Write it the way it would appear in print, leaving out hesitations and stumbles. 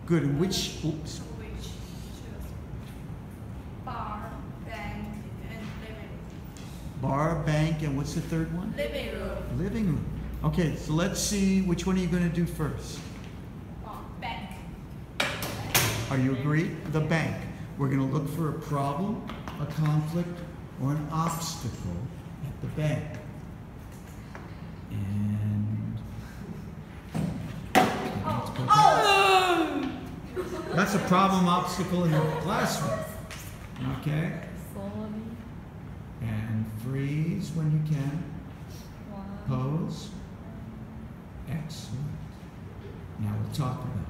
Good. And which, oops. Which choose bar, bank, and living room. Bar, bank, and what's the third one? Living room. Living room. Okay, so let's see which one are you going to do first. Bank. Are you agree? The bank. We're going to look for a problem, a conflict, or an obstacle at the bank. And that's a problem, obstacle in the classroom. Okay? And freeze when you can. Pose. Excellent. Now we'll talk about it.